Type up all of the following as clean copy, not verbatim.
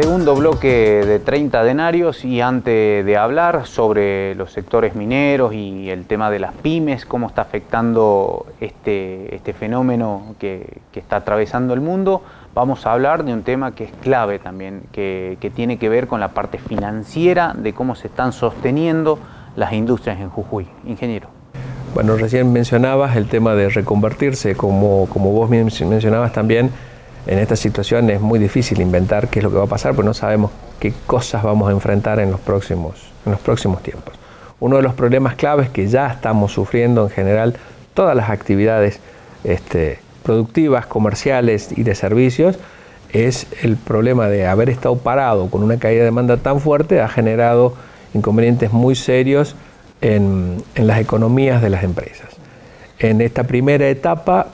Segundo bloque de 30 denarios, y antes de hablar sobre los sectores mineros y el tema de las pymes, cómo está afectando este fenómeno que está atravesando el mundo, vamos a hablar de un tema que es clave también, que tiene que ver con la parte financiera de cómo se están sosteniendo las industrias en Jujuy. Ingeniero. Bueno, recién mencionabas el tema de reconvertirse, como vos mencionabas también. En esta situación es muy difícil inventar qué es lo que va a pasar, porque no sabemos qué cosas vamos a enfrentar en los próximos tiempos. Uno de los problemas claves que ya estamos sufriendo en general todas las actividades productivas, comerciales y de servicios, es el problema de haber estado parado con una caída de demanda tan fuerte. Ha generado inconvenientes muy serios en las economías de las empresas. En esta primera etapa,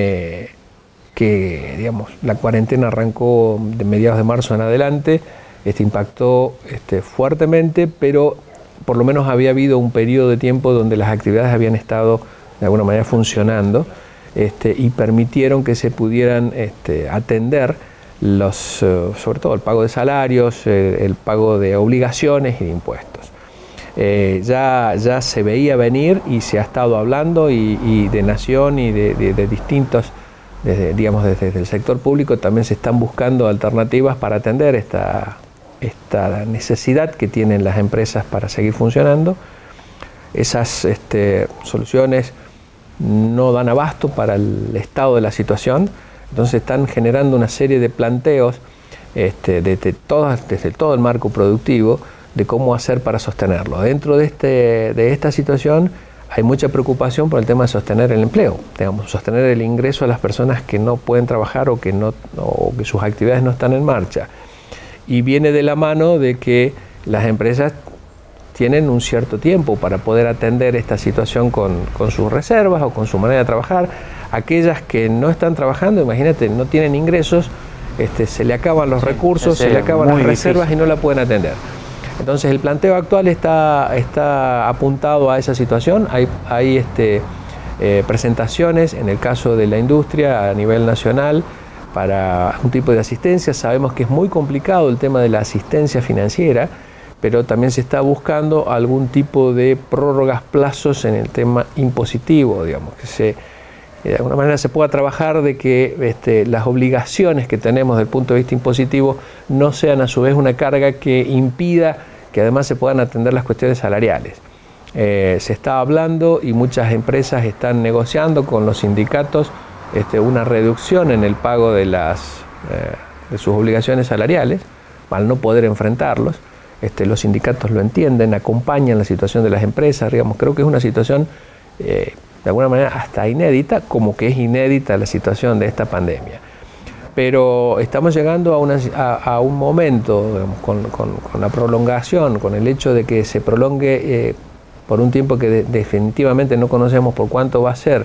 que digamos, la cuarentena arrancó de mediados de marzo en adelante, impactó fuertemente, pero por lo menos había habido un periodo de tiempo donde las actividades habían estado de alguna manera funcionando, y permitieron que se pudieran atender sobre todo el pago de salarios, el pago de obligaciones y de impuestos. Ya se veía venir y se ha estado hablando y de Nación y de distintos, desde el sector público también se están buscando alternativas para atender esta necesidad que tienen las empresas para seguir funcionando. Esas soluciones no dan abasto para el estado de la situación, entonces están generando una serie de planteos desde todo el marco productivo de cómo hacer para sostenerlo. Dentro de esta situación hay mucha preocupación por el tema de sostener el empleo, sostener el ingreso a las personas que no pueden trabajar o que sus actividades no están en marcha. Y viene de la mano de que las empresas tienen un cierto tiempo para poder atender esta situación con sus reservas o con su manera de trabajar. Aquellas que no están trabajando, imagínate, no tienen ingresos, se le acaban los recursos, se le acaban las reservas difícil. Y no la pueden atender. Entonces el planteo actual está apuntado a esa situación. Hay presentaciones en el caso de la industria a nivel nacional para un tipo de asistencia. Sabemos que es muy complicado el tema de la asistencia financiera, pero también se está buscando algún tipo de prórrogas plazos en el tema impositivo, digamos, que de alguna manera se pueda trabajar de que las obligaciones que tenemos desde el punto de vista impositivo no sean a su vez una carga que impida que además se puedan atender las cuestiones salariales. Se está hablando y muchas empresas están negociando con los sindicatos una reducción en el pago de sus obligaciones salariales, al no poder enfrentarlos. Los sindicatos lo entienden, acompañan la situación de las empresas. Digamos, creo que es una situación de alguna manera hasta inédita, como que es inédita la situación de esta pandemia. Pero estamos llegando a un momento, digamos, con la prolongación, con el hecho de que se prolongue por un tiempo que definitivamente no conocemos por cuánto va a ser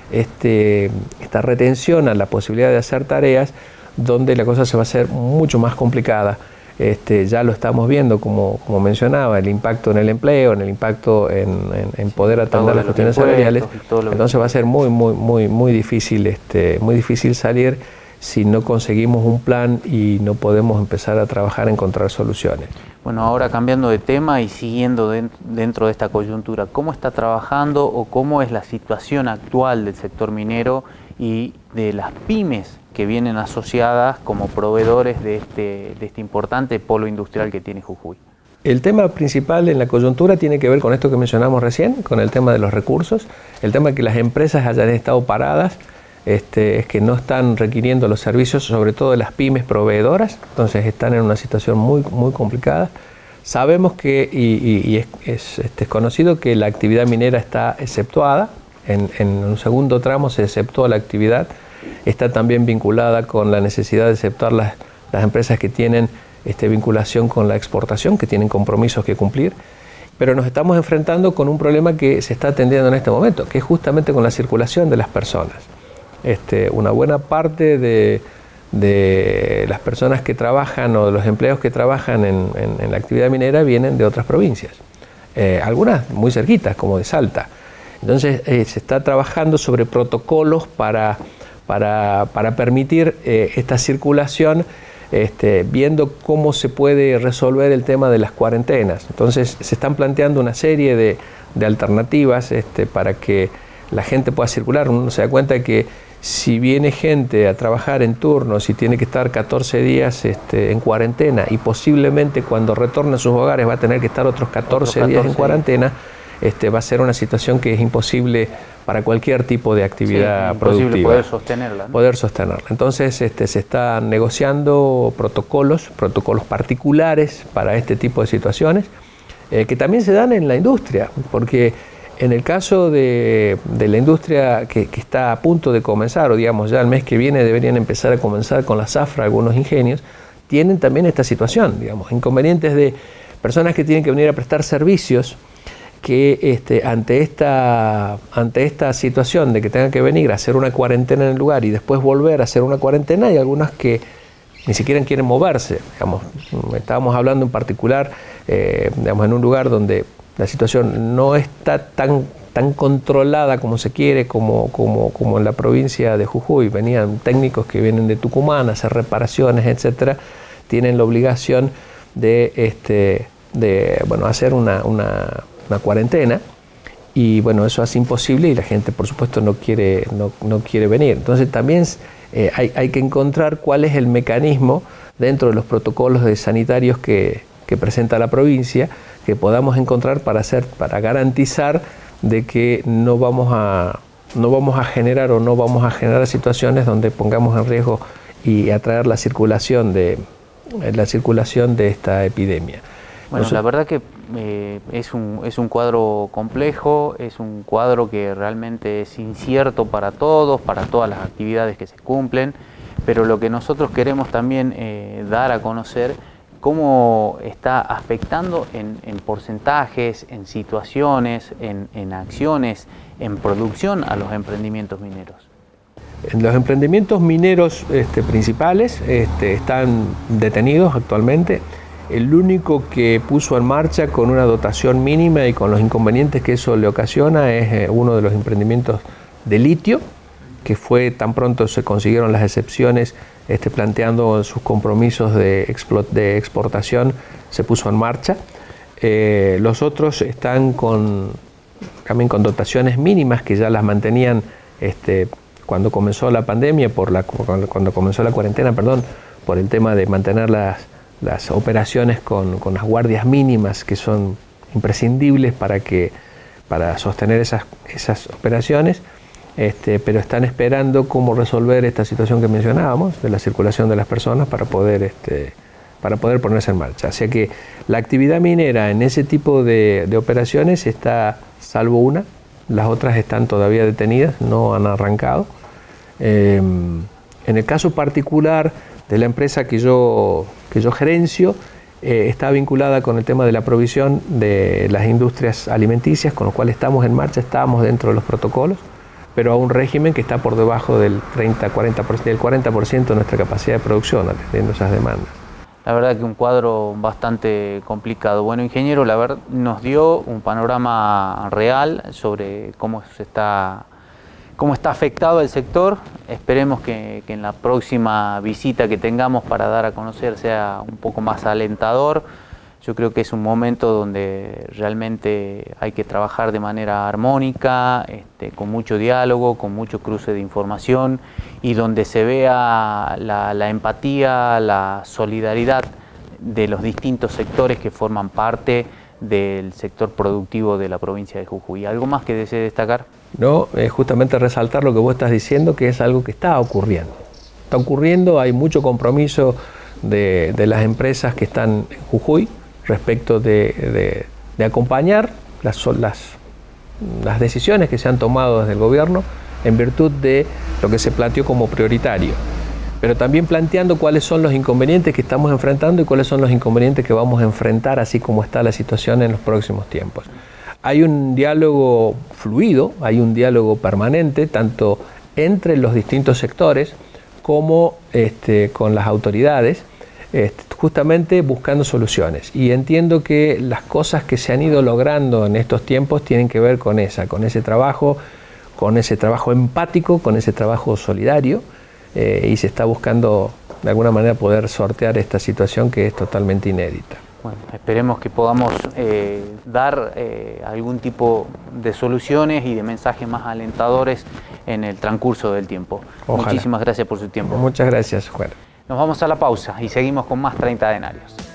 esta retención a la posibilidad de hacer tareas, donde la cosa se va a hacer mucho más complicada. Ya lo estamos viendo, como mencionaba, el impacto en el empleo, en el impacto en poder atender las cuestiones salariales. Entonces va a ser muy difícil salir si no conseguimos un plan y no podemos empezar a trabajar en encontrar soluciones. Bueno, ahora cambiando de tema y siguiendo dentro de esta coyuntura, ¿cómo está trabajando o cómo es la situación actual del sector minero y de las pymes que vienen asociadas como proveedores de este importante polo industrial que tiene Jujuy? El tema principal en la coyuntura tiene que ver con esto que mencionamos recién, con el tema de los recursos, el tema de que las empresas hayan estado paradas, es que no están requiriendo los servicios, sobre todo de las pymes proveedoras, entonces están en una situación muy complicada. Sabemos que, y es conocido que la actividad minera está exceptuada, en un segundo tramo se exceptuó la actividad, está también vinculada con la necesidad de exceptuar las empresas que tienen vinculación con la exportación, que tienen compromisos que cumplir, pero nos estamos enfrentando con un problema que se está atendiendo en este momento, que es justamente con la circulación de las personas. Una buena parte de las personas que trabajan o de los empleados que trabajan en la actividad minera vienen de otras provincias, algunas muy cerquitas, como de Salta. Entonces se está trabajando sobre protocolos para permitir esta circulación viendo cómo se puede resolver el tema de las cuarentenas. Entonces se están planteando una serie de alternativas para que la gente pueda circular. Uno se da cuenta que si viene gente a trabajar en turnos y tiene que estar 14 días en cuarentena y posiblemente cuando retorne a sus hogares va a tener que estar otros 14 días en cuarentena, va a ser una situación que es imposible para cualquier tipo de actividad productiva. Poder sostenerla, ¿no? Poder sostenerla. Entonces se están negociando protocolos particulares para este tipo de situaciones, que también se dan en la industria, porque en el caso de la industria que está a punto de comenzar, o digamos ya el mes que viene deberían empezar a comenzar con la zafra algunos ingenios, tienen también esta situación, digamos, inconvenientes de personas que tienen que venir a prestar servicios, que ante esta situación de que tengan que venir a hacer una cuarentena en el lugar y después volver a hacer una cuarentena, hay algunas que ni siquiera quieren moverse. Digamos, estábamos hablando en particular digamos, en un lugar donde la situación no está tan controlada como se quiere, como en la provincia de Jujuy. Venían técnicos que vienen de Tucumán a hacer reparaciones, etcétera, tienen la obligación de hacer una cuarentena, y bueno, eso hace imposible y la gente por supuesto no quiere venir. Entonces también hay que encontrar cuál es el mecanismo dentro de los protocolos sanitarios que presenta la provincia, que podamos encontrar para garantizar de que no vamos a generar situaciones donde pongamos en riesgo y atraer la circulación de esta epidemia. Bueno, la verdad que es un cuadro complejo, es un cuadro que realmente es incierto para todos, para todas las actividades que se cumplen, pero lo que nosotros queremos también dar a conocer cómo está afectando en porcentajes, en situaciones, en acciones, en producción a los emprendimientos mineros. Los emprendimientos mineros principales están detenidos actualmente. El único que puso en marcha con una dotación mínima y con los inconvenientes que eso le ocasiona es uno de los emprendimientos de litio, que fue tan pronto se consiguieron las excepciones, planteando sus compromisos de exportación, se puso en marcha. Los otros están también con dotaciones mínimas que ya las mantenían cuando comenzó la pandemia, cuando comenzó la cuarentena, por el tema de mantener las operaciones con las guardias mínimas que son imprescindibles para sostener esas operaciones, pero están esperando cómo resolver esta situación que mencionábamos de la circulación de las personas para poder ponerse en marcha. O sea que la actividad minera en ese tipo de operaciones está, salvo una, las otras están todavía detenidas, no han arrancado. En el caso particular de la empresa que yo gerencio, está vinculada con el tema de la provisión de las industrias alimenticias, con lo cual estamos en marcha, estamos dentro de los protocolos, pero a un régimen que está por debajo del 40% de nuestra capacidad de producción, atendiendo esas demandas. La verdad que un cuadro bastante complicado. Bueno, ingeniero, la verdad nos dio un panorama real sobre cómo está afectado el sector. Esperemos que en la próxima visita que tengamos para dar a conocer sea un poco más alentador. Yo creo que es un momento donde realmente hay que trabajar de manera armónica, con mucho diálogo, con mucho cruce de información, y donde se vea la empatía, la solidaridad de los distintos sectores que forman parte del sector productivo de la provincia de Jujuy. ¿Algo más que desee destacar? No, justamente resaltar lo que vos estás diciendo, que es algo que está ocurriendo. Está ocurriendo, hay mucho compromiso de las empresas que están en Jujuy respecto de acompañar las decisiones que se han tomado desde el gobierno en virtud de lo que se planteó como prioritario, pero también planteando cuáles son los inconvenientes que estamos enfrentando y cuáles son los inconvenientes que vamos a enfrentar así como está la situación en los próximos tiempos. Hay un diálogo fluido, hay un diálogo permanente, tanto entre los distintos sectores como con las autoridades, justamente buscando soluciones. Y entiendo que las cosas que se han ido logrando en estos tiempos tienen que ver con ese trabajo empático, con ese trabajo solidario, y se está buscando de alguna manera poder sortear esta situación que es totalmente inédita. Bueno, esperemos que podamos dar algún tipo de soluciones y de mensajes más alentadores en el transcurso del tiempo. Ojalá. Muchísimas gracias por su tiempo. Muchas gracias, Juan. Nos vamos a la pausa y seguimos con más 30 denarios.